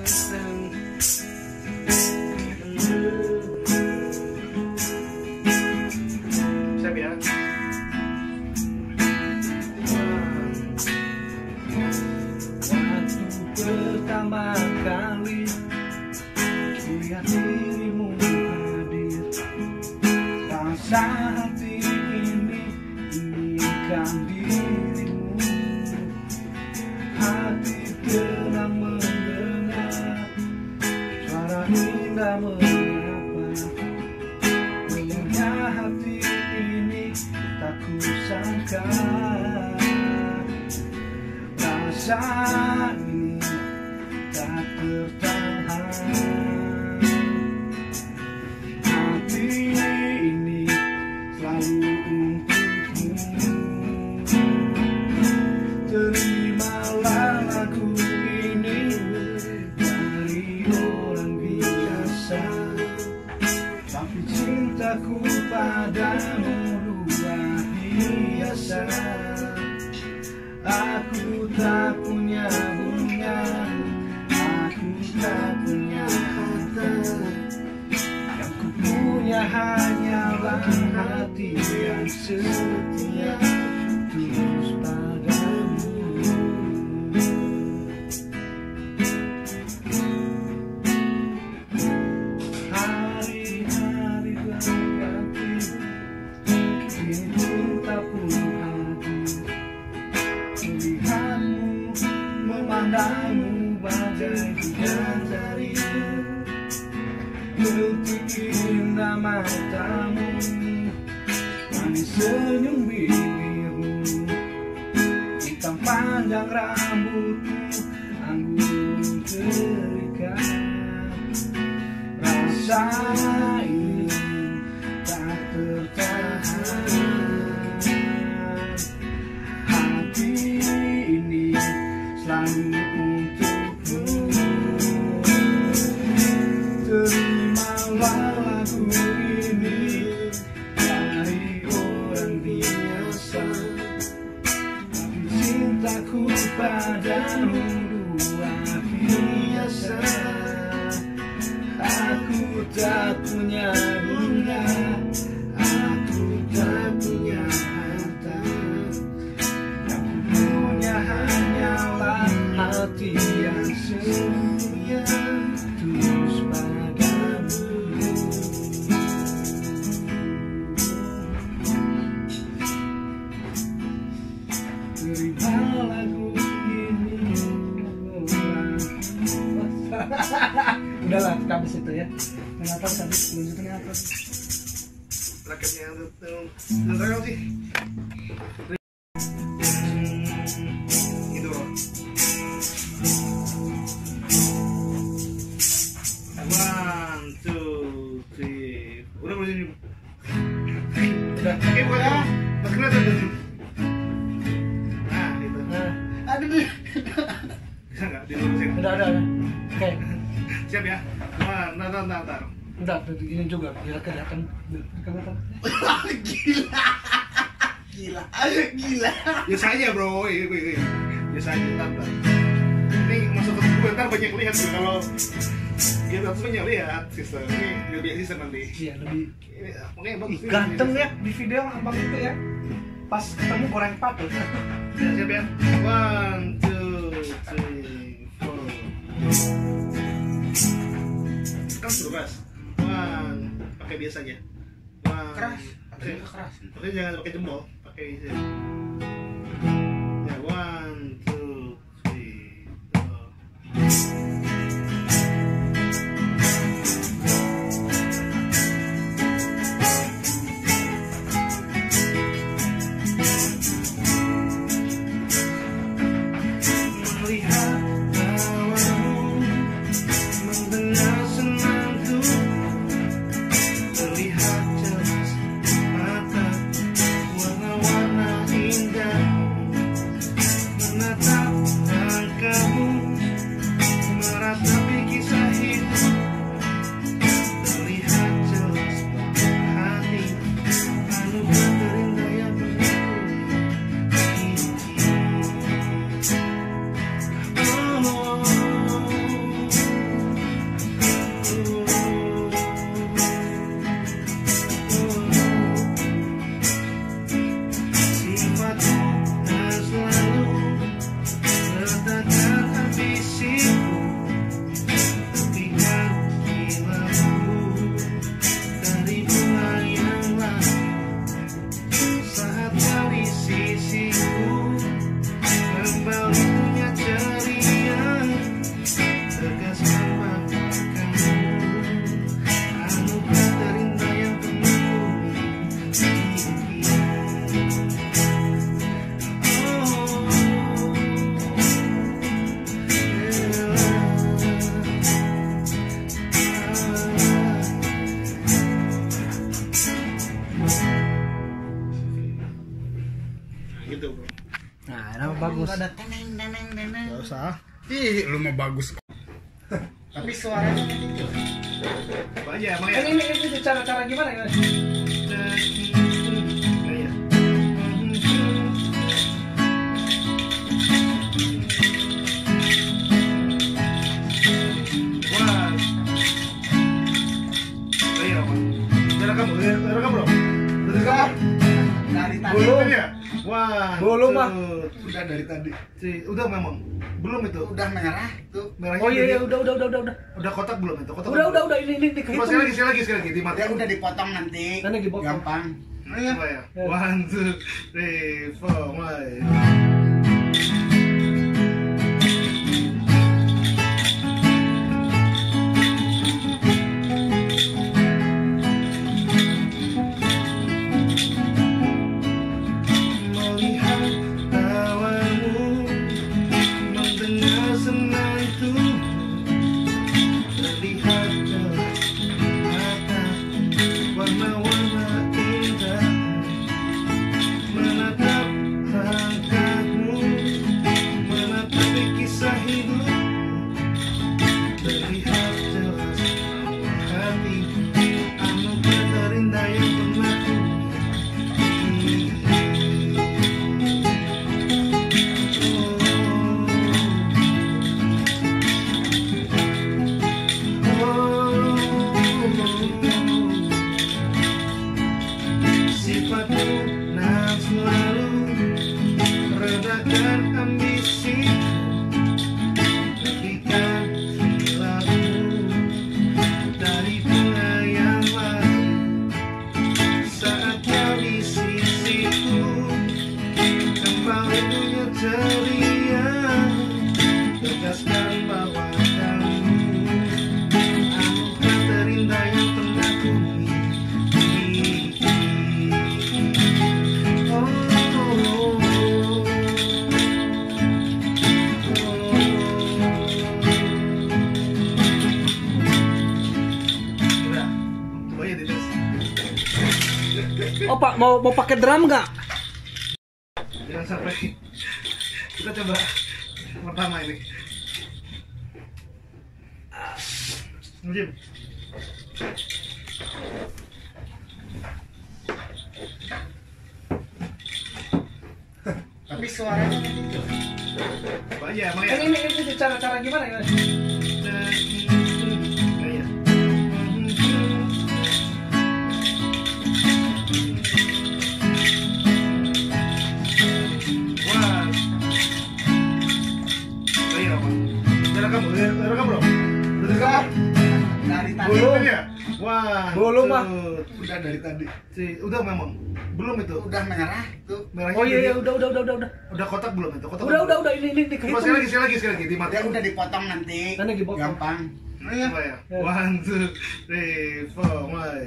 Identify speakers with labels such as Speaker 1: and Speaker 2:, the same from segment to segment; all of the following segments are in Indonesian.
Speaker 1: Siap ya.
Speaker 2: Waktu pertama kali lihat dirimu hadir, rasa hati ini inginkan dirimu. Hati tenang mendengar suara indah menyapa. Melihat hati ini tak kusangka, rasa ini tak tertahan. Hati ini selalu untukmu. Terimalah lagu ini dari orang biasa, tapi cintaku padamu luar biasa. Aku tak punya bunga, aku tak punya harta, yang ku punya hanyalah hati yang setia tulus padamu. Hari-hari berganti, kini cinta pun hadir. Melihatmu, memandangmu bagai bidadari. Detik indah matamu, manis senyum bibirmu, hitam panjang rambutmu, anggun terikat. Rasa ini tak tertahan. Selalu untukmu. Terimalah lagu ini dari orang biasa, tapi cintaku padamu luar biasa. Aku tak punya bunga, aku tak punya harta, yang ku punya hanyalah hati yang setia tulus padamu. Terima lagu ini. Udahlah, habis itu ya. Kenapa habis lanjutannya apa?
Speaker 1: Raketnya antara sih. Gitu loh. 1, 2, 3. Udah belum ini? Udah. Oke, bukan. Mas kelihatan tuh. Nah, itu.
Speaker 2: Aduh.
Speaker 1: Bisa nggak dilurusin?
Speaker 2: Udah. Oke.
Speaker 1: Siap ya? Ntar.
Speaker 2: Udah, begini juga biar kelihatan. Gila.
Speaker 1: Biasa aja bro, biasa aja ntar. Ini masuk ke gue ntar banyak lihat tuh kalau kita tuh banyak lihat sistem ini lebih sistem nanti.
Speaker 2: Iya lebih.
Speaker 1: Makanya bagus.
Speaker 2: Ganteng ya di video abang itu ya. Pas ketemu goreng patut.
Speaker 1: Siap ya? 1, 2, 3, 4. Kan suruh keras. Pakai biasa aja.
Speaker 2: Keras.
Speaker 1: Keras. Tapi jangan pakai jempol, pakai ini. Ya 1, 2, 3, 4.
Speaker 3: Ih, lu mah bagus. Tapi suaranya gitu.
Speaker 1: Banyak emang ya.
Speaker 2: Ini cara gimana ya?
Speaker 1: Iya. Wah. Iya, Pak. Udah rekam belum? Udah rekam?
Speaker 3: Dari tadi.
Speaker 2: Belum.
Speaker 1: Ya? Wah.
Speaker 2: Belum, Pak.
Speaker 3: Udah dari tadi.
Speaker 1: Udah memang. Belum itu.
Speaker 3: Udah merah tuh.
Speaker 1: Merahnya
Speaker 2: Oh iya,
Speaker 1: jadi-
Speaker 2: udah.
Speaker 1: Udah kotak belum itu? Kotak
Speaker 2: Udah, ini
Speaker 1: Coba
Speaker 2: kehitung.
Speaker 1: sekali lagi di mata.
Speaker 3: Ya udah dipotong nanti.
Speaker 2: Nanti dipotong.
Speaker 3: Gampang.
Speaker 1: Coba ya. 1, 2, 3, 4, mulai. Melihat tawamu, mendengar senandung, terlihat jelas mataku, warna-warna indah, menatap langkahmu, menatapi kisah hidup, terlihat jelas hatimu, anugerah terindah yang pernah ku miliki. Sifatmu nak selalu redakan ambisi, tepikan hilangmu dari bunga yang lain. Saat kau di sisiku, kembali punya ceria, tegaskan bahwa kamu anugerah terindah yang pernah ku miliki. Udah, coba ya dites.
Speaker 2: Oh Pak, mau pakai drum nggak?
Speaker 1: Jangan sampai. Kita coba pertama ini. Jim.
Speaker 3: Tapi suaranya gitu.
Speaker 1: Banyak emang ya.
Speaker 2: Ini cara gimana ya?
Speaker 1: Iya. Wah. Iya, Pak. Udah rekam belum? Udah rekam?
Speaker 3: Dari tadi.
Speaker 2: Belum.
Speaker 1: Ya? Wah.
Speaker 2: Belum, Pak.
Speaker 3: Udah dari tadi.
Speaker 1: Udah memang. Belum itu.
Speaker 3: Udah merah tuh.
Speaker 1: Merahnya
Speaker 2: Oh iya,
Speaker 1: jadi-
Speaker 2: udah.
Speaker 1: Udah kotak belum itu? Kotak
Speaker 2: Udah, ini
Speaker 1: Coba
Speaker 2: kehitung.
Speaker 1: sekali lagi di mata.
Speaker 3: Ya udah dipotong nanti.
Speaker 2: Nanti dipotong.
Speaker 3: Gampang.
Speaker 1: Coba ya. 1, 2, 3, 4, mulai.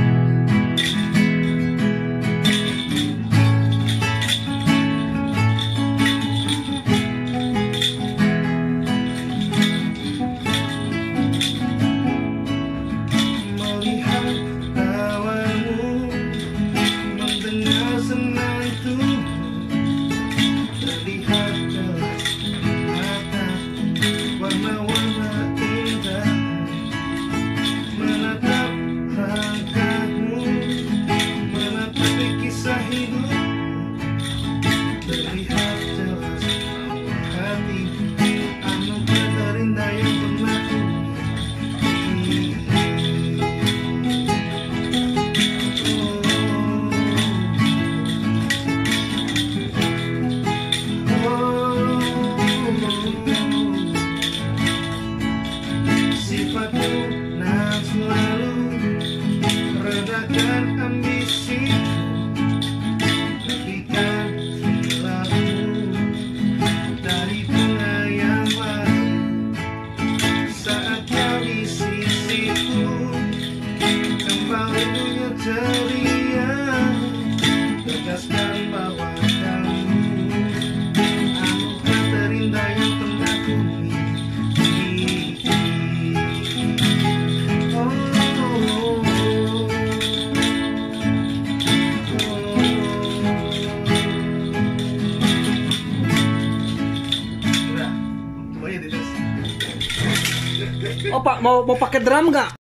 Speaker 1: Melihat tawamu, mendengar senandung, terlihat jelas mataku, warna-warna indah, menatap langkahmu, menatapi kisah hidup, terlihat jelas hatimu, anugerah terindah yang pernah ku miliki.
Speaker 2: Oh Pak, mau pakai drum nggak?